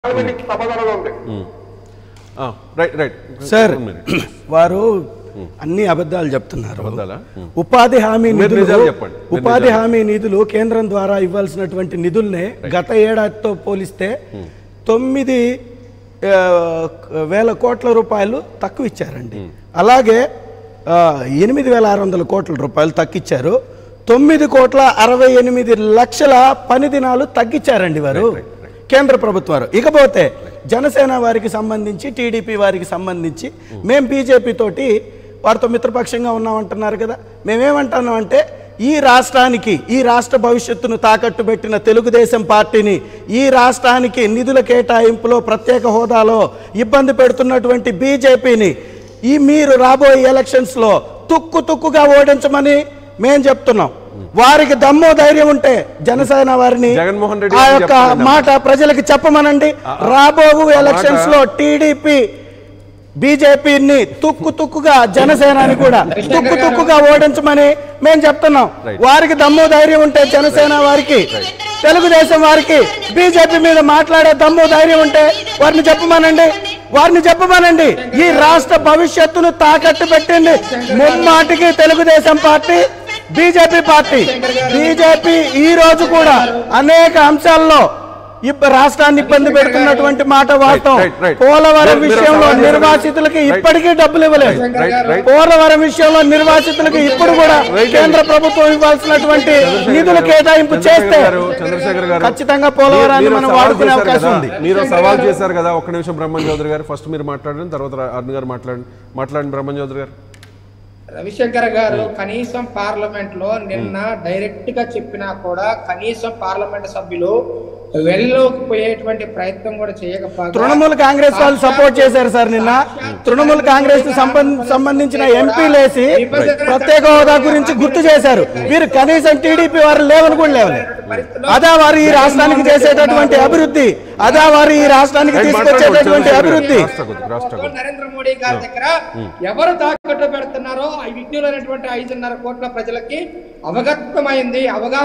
సమాధానంగా ఉంది. Right right sir, వారు అన్ని అబద్ధాలు చెప్తున్నారు. ఉపాధి హామీ నిధులు కేంద్రం ద్వారా ఇవ్వాల్సినటువంటి నిధుల్నే గత ఏడాదితో పోలిస్తే 9,000 కోట్ల రూపాయలు తక్కువ ఇచ్చారండి. అలాగే 8,600 కోట్ల రూపాయలు తగ్గించారు. 9,68,00,000 పని దినాలు తగ్గించారండి వారు కేంద్ర ప్రభుత్వాలు. ఇకపోతే జనసేన వారికి సంబంధించి, టీడీపీ వారికి సంబంధించి మేము బీజేపీ తోటి వారితో మిత్రపక్షంగా ఉన్నామంటున్నారు కదా. మేమేమంటున్నాం అంటే, ఈ రాష్ట్రానికి, ఈ రాష్ట్ర భవిష్యత్తును తాకట్టు పెట్టిన తెలుగుదేశం పార్టీని, ఈ రాష్ట్రానికి నిధుల కేటాయింపులో ప్రత్యేక హోదాలో ఇబ్బంది పెడుతున్నటువంటి బీజేపీని మీరు రాబోయే ఎలక్షన్స్లో తుక్కుగా ఓడించమని మేము చెప్తున్నాం. వారికి దమ్ము ధైర్యం ఉంటే జనసేన వారిని ఆ యొక్క మాట ప్రజలకు చెప్పమనండి. రాబో ఎలక్షన్స్ లో టీడీపీ బీజేపీని తుక్కుగా, జనసేనని కూడా తుక్కుగా ఓడించమని మేము చెప్తున్నాం. వారికి దమ్ము ధైర్యం ఉంటే జనసేన వారికి, తెలుగుదేశం వారికి బీజేపీ మీద మాట్లాడే దమ్ము ధైర్యం ఉంటే వారిని చెప్పమనండి. ఈ రాష్ట్ర భవిష్యత్తును తాకట్టు పెట్టింది ముమ్మాటికి Telugu Desam party, BJP party. BJP ఈ రోజు కూడా అనేక అంశాల్లో రాష్ట్రాన్ని ఇబ్బంది పెడుతున్నటువంటి మాట వాస్తవం. పోలవరం విషయంలో నిర్వాసితులకి ఇప్పటికీ డబ్బులు ఇవ్వలేదు. పోలవరం విషయంలో నిర్వాసితులకి ఇప్పుడు కూడా కేంద్ర ప్రభుత్వం ఇవ్వాల్సినటువంటి నిధులు కేటాయింపు చేస్తే ఖచ్చితంగా పోలవరాన్ని మనం వాడుకునే అవకాశం ఉంది. మీరు సవాల్ చేశారు కదా, ఒక్క నిమిషం బ్రహ్మం చౌదరి గారు, ఫస్ట్ మీరు మాట్లాడండి, తర్వాత అరుణ్ గారు మాట్లాడండి. బ్రహ్మం చౌదరి గారు. రవిశంకర్ గారు కనీసం పార్లమెంట్ లో నిన్న డైరెక్ట్ గా చెప్పినా కూడా కనీసం పార్లమెంట్ సభ్యులు వెళ్ళలోకి పోయేటువంటి ప్రయత్నం కూడా చేయకపోతే తృణమూల్ కాంగ్రెస్ వాళ్ళు సపోర్ట్ చేశారు సార్. నిన్న తృణమూల్ కాంగ్రెస్ సంబంధించిన ఎంపీలేసి ప్రత్యేక హోదా గురించి గుర్తు చేశారు. వీరు కనీసం టీడీపీ వారు లేవని కూడా లేవలేదు. అదా వారు ఈ రాష్ట్రానికి చేసేటటువంటి అభివృద్ధి, అదా వారు ఈ రాష్ట్రానికి తీసుకొచ్చేటటువంటి అభివృద్ధి. నరేంద్ర మోడీ గారి దగ్గర ఎవరు తాకట్టు పెడుతున్నారో ఆ విజ్ఞులైనటువంటి 5.5 కోట్ల ప్రజలకి అవగతమైంది.